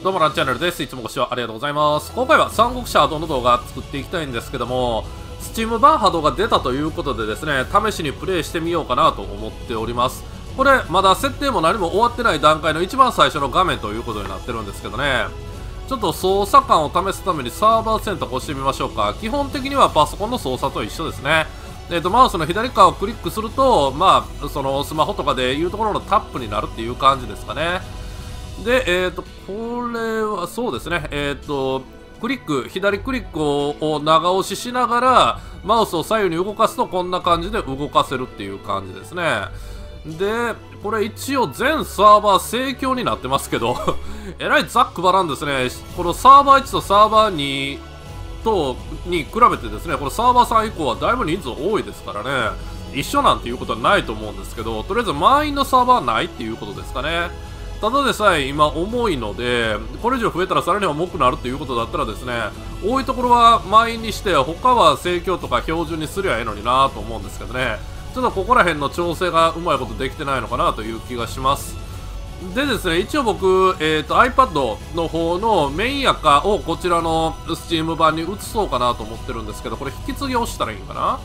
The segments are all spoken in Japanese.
どうもランチャンネルです。いつもご視聴ありがとうございます。今回は三国志波動の動画作っていきたいんですけども、Steam 版波動が出たということでですね、試しにプレイしてみようかなと思っております。これ、まだ設定も何も終わってない段階の一番最初の画面ということになってるんですけどね、ちょっと操作感を試すためにサーバー選択をしてみましょうか。基本的にはパソコンの操作と一緒ですね。マウスの左側をクリックすると、そのスマホとかでいうところのタップになるっていう感じですかね。で、これはそうですね、左クリックを長押ししながら、マウスを左右に動かすとこんな感じで動かせるっていう感じですね。で、これ一応全サーバー盛況になってますけど、えらいざっくばらんですね。このサーバー1とサーバー2に比べてですね、このサーバー3以降はだいぶ人数多いですからね、一緒なんていうことはないと思うんですけど、とりあえず満員のサーバーはないっていうことですかね。ただでさえ今重いので、これ以上増えたらさらに重くなるということだったらですね、多いところは満員にして、他は盛況とか標準にすりゃいいのになと思うんですけどね、ちょっとここら辺の調整がうまいことできてないのかなという気がします。でですね、一応僕、iPad の方のメインアカをこちらの Steam 版に移そうかなと思ってるんですけど、これ引き継ぎをしたらいいんかな。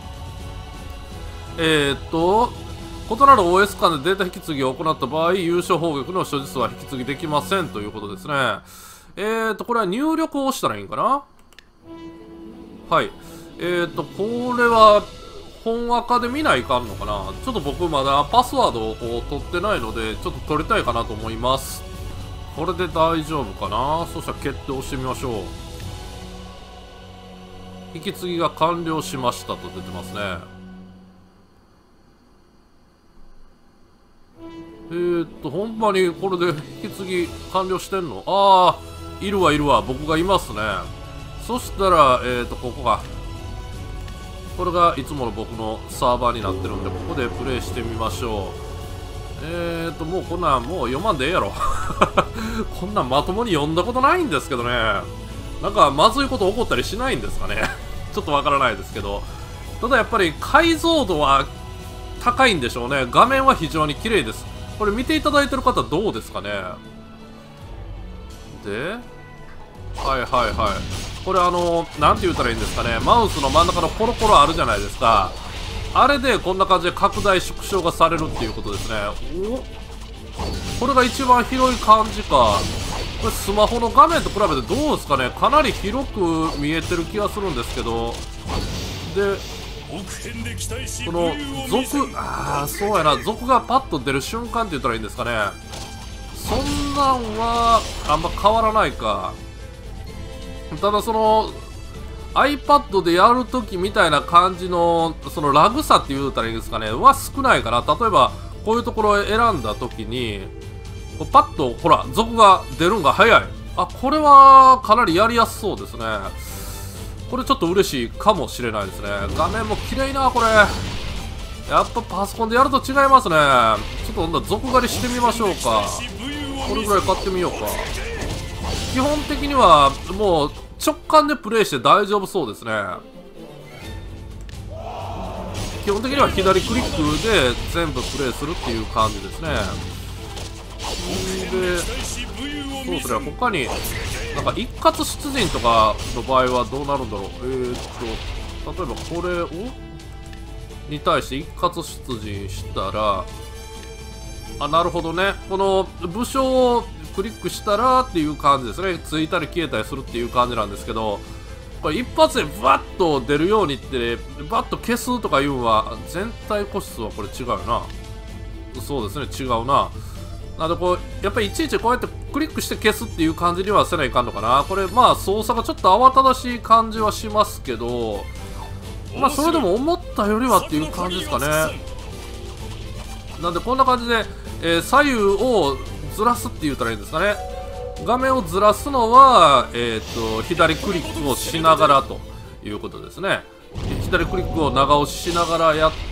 異なる OS 間でデータ引き継ぎを行った場合、優勝砲撃の所持数は引き継ぎできませんということですね。これは入力をしたらいいんかな。はい。これは、本赤で見ないかんのかな。ちょっと僕まだパスワードを取ってないので、ちょっと取りたいかなと思います。これで大丈夫かな。そしたら決定をしてみましょう。引き継ぎが完了しましたと出てますね。ほんまにこれで引き継ぎ完了してんの？ああ、いるわいるわ。僕がいますね。そしたら、ここか。これがいつもの僕のサーバーになってるんで、ここでプレイしてみましょう。もうこんなんもう読まんでええやろ。こんなんまともに読んだことないんですけどね。なんかまずいこと起こったりしないんですかね。ちょっとわからないですけど。ただやっぱり解像度は高いんでしょうね。画面は非常に綺麗です。これ見ていただいてる方どうですかね。で、はいはいはい。これなんて言ったらいいんですかね。マウスの真ん中のコロコロあるじゃないですか。あれでこんな感じで拡大縮小がされるっていうことですね。これが一番広い感じか。これスマホの画面と比べてどうですかね。かなり広く見えてる気がするんですけど。で、このそうやな、族がパッと出る瞬間って言ったらいいんですかね。そんなんはあんま変わらないか。ただその iPad でやるときみたいな感じのそのラグさって言うたらいいんですかねは少ないかな。例えばこういうところを選んだときにパッとほら族が出るんが早い。あ、これはかなりやりやすそうですね。これちょっと嬉しいかもしれないですね。画面も綺麗なこれ。やっぱパソコンでやると違いますね。ちょっとほんなら族狩りしてみましょうか。これぐらい買ってみようか。基本的にはもう直感でプレイして大丈夫そうですね。基本的には左クリックで全部プレイするっていう感じですね。で、そうですね、他になんか一括出陣とかの場合はどうなるんだろう。例えばこれをに対して一括出陣したら、あ、なるほどね。この武将をクリックしたらっていう感じですね。ついたり消えたりするっていう感じなんですけど、これ一発でバッと出るようにって、バッと消すとかいうのは、全体個室はこれ違うよな。そうですね、違うな。なのでこう、やっぱりいちいちこうやってクリックして消すっていう感じにはせないかんのかな。これまあ操作がちょっと慌ただしい感じはしますけど、まあそれでも思ったよりはっていう感じですかね。なんでこんな感じで、左右をずらすって言ったらいいんですかね。画面をずらすのは、左クリックをしながらということですね。左クリックを長押ししながらやって、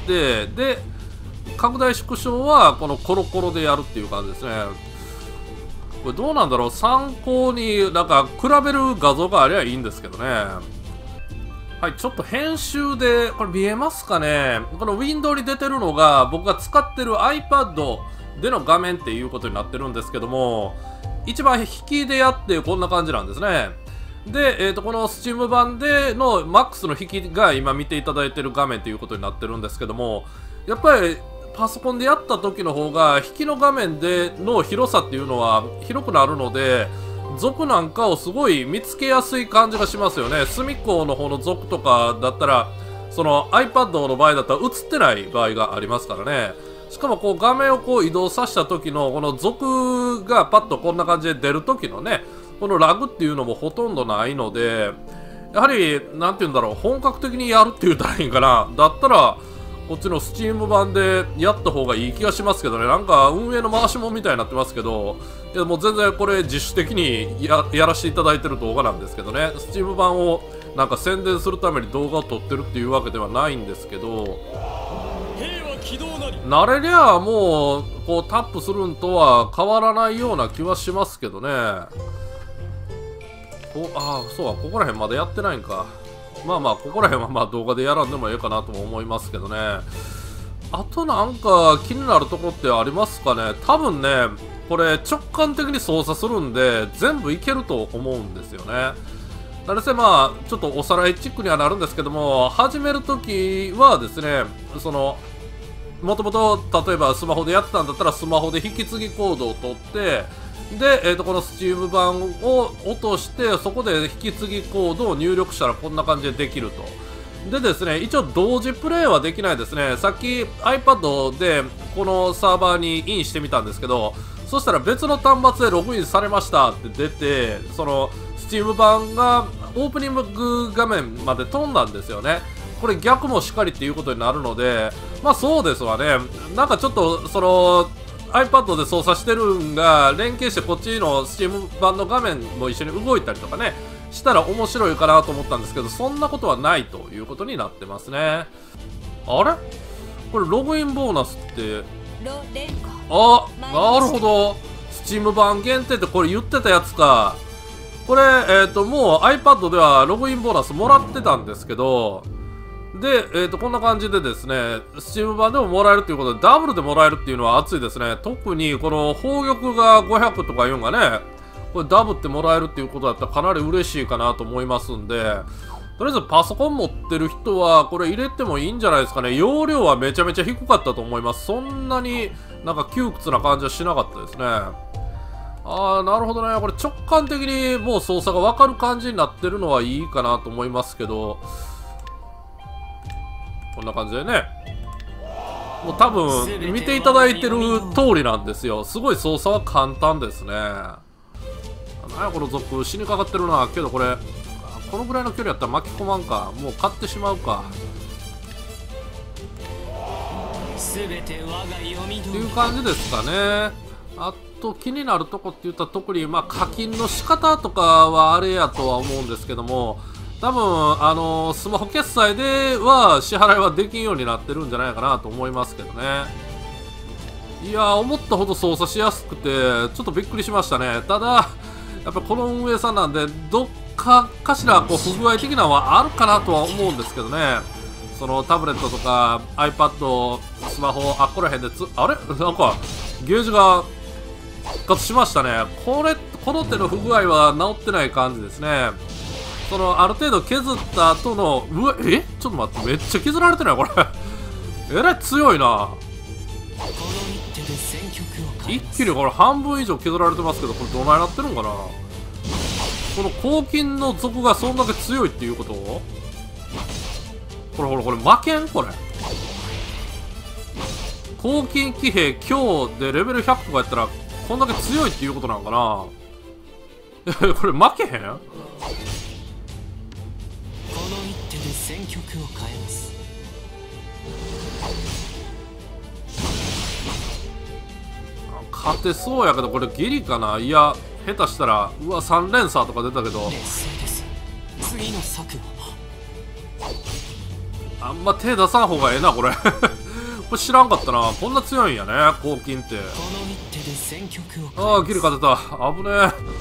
で、拡大縮小はこのコロコロでやるっていう感じですね。これどうなんだろう。参考になんか比べる画像がありゃいいんですけどね。はい、ちょっと編集で、これ見えますかね。このウィンドウに出てるのが僕が使ってる iPad での画面っていうことになってるんですけども、 一番引きでやってこんな感じなんですね。で、この Steam 版での MAX の引きが今見ていただいている画面ということになってるんですけども、やっぱりパソコンでやった時の方が引きの画面での広さっていうのは広くなるので、族なんかをすごい見つけやすい感じがしますよね。隅っこの方の族とかだったら、その iPad の場合だったら映ってない場合がありますからね。しかもこう画面をこう移動させた時のこの族がパッとこんな感じで出る時のね、このラグっていうのもほとんどないので、やはり、なんて言うんだろう、本格的にやるって言ったらいいんかな。だったら、こっちの Steam 版でやった方がいい気がしますけどね。なんか運営の回しもんみたいになってますけど、いやもう全然これ自主的にやらせていただいてる動画なんですけどね。Steam 版をなんか宣伝するために動画を撮ってるっていうわけではないんですけど、慣れりゃもうこうタップするんとは変わらないような気はしますけどね。そうはここら辺まだやってないんか。まあまあここら辺はまあ動画でやらんでもええかなとも思いますけどね。あとなんか気になるとこってありますかね。多分ねこれ直感的に操作するんで全部いけると思うんですよね。なのでまあちょっとおさらいチックにはなるんですけども、始めるときはですね、そのもともと例えばスマホでやってたんだったらスマホで引き継ぎコードを取って、で、この Steam 版を落としてそこで引き継ぎコードを入力したらこんな感じでできると。でですね、一応同時プレイはできないですね。さっき iPad でこのサーバーにインしてみたんですけど、そしたら別の端末でログインされましたって出て、その Steam 版がオープニング画面まで飛んだんですよね。これ逆もしっかりっていうことになるので、まあそうですわね。なんかちょっとその iPad で操作してるんが連携してこっちの Steam 版の画面も一緒に動いたりとかねしたら面白いかなと思ったんですけど、そんなことはないということになってますね。あれこれログインボーナスってなるほど、 Steam 版限定ってこれ言ってたやつか。これもう iPad ではログインボーナスもらってたんですけど、で、こんな感じでですね、Steam 版でももらえるということで、ダブルでもらえるっていうのは熱いですね。特にこの宝玉が500とかいうのがね、これダブってもらえるっていうことだったらかなり嬉しいかなと思いますんで、とりあえずパソコン持ってる人はこれ入れてもいいんじゃないですかね。容量はめちゃめちゃ低かったと思います。そんなになんか窮屈な感じはしなかったですね。なるほどね。これ直感的にもう操作がわかる感じになってるのはいいかなと思いますけど、こんな感じでね、もう多分見ていただいてる通りなんですよ。すごい操作は簡単ですね。なんやこの族死にかかってるな。けどこれこのぐらいの距離やったら巻き込まんか。もう買ってしまうかっていう感じですかね。あと気になるとこって言ったら特にまあ課金の仕方とかはあれやとは思うんですけども、多分スマホ決済では支払いはできんようになってるんじゃないかなと思いますけどね。いやー思ったほど操作しやすくてちょっとびっくりしましたね。ただやっぱこの運営さんなんでどっかしらこう不具合的なのはあるかなとは思うんですけどね。そのタブレットとか iPad スマホここら辺であれなんかゲージが復活しましたね。この手の不具合は治ってない感じですね。そのある程度削った後のちょっと待って、めっちゃ削られてないこれえらい強いな。一気にこれ半分以上削られてますけど、これどないなってるんかな。この黄金の族がそんだけ強いっていうこと。これ負けんこれ。黄金騎兵今日でレベル100とかやったらこんだけ強いっていうことなんかなこれ負けへん。 戦局を変えます。 勝てそうやけどこれギリかな。いや下手したら3連鎖とか出たけど、 次の策あんま手出さん方がええなこれこれ知らんかったな。こんな強いんやね黄金って。ギリ勝てた。危ねえ。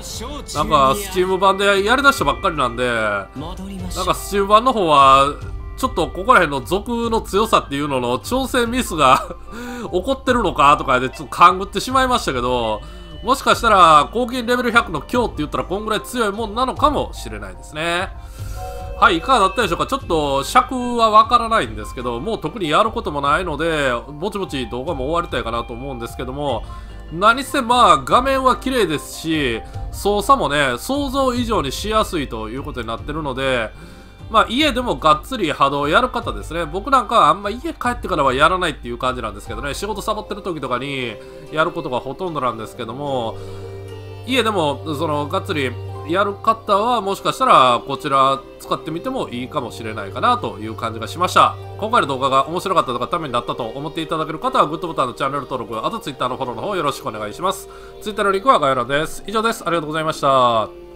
なんか Steam 版でやりだしたばっかりなんで、なんか Steam 版の方はちょっとここら辺の属の強さっていうのの調整ミスが起こってるのかとかでちょっと勘ぐってしまいましたけど、もしかしたら黄金レベル100の強って言ったらこんぐらい強いもんなのかもしれないですね。はい、いかがだったでしょうか。ちょっと尺はわからないんですけど、もう特にやることもないので、ぼちぼち動画も終わりたいかなと思うんですけども、何せまあ画面は綺麗ですし、操作もね、想像以上にしやすいということになってるので、まあ家でもがっつり波動やる方ですね。僕なんかはあんま家帰ってからはやらないっていう感じなんですけどね、仕事サボってる時とかにやることがほとんどなんですけども、家でもがっつりやる方はもしかしたらこちら使ってみてもいいかもしれないかなという感じがしました。今回の動画が面白かったとかためになったと思っていただける方はグッドボタンのチャンネル登録、あと Twitter のフォローの方よろしくお願いします。Twitter のリンクは概要欄です。以上です。ありがとうございました。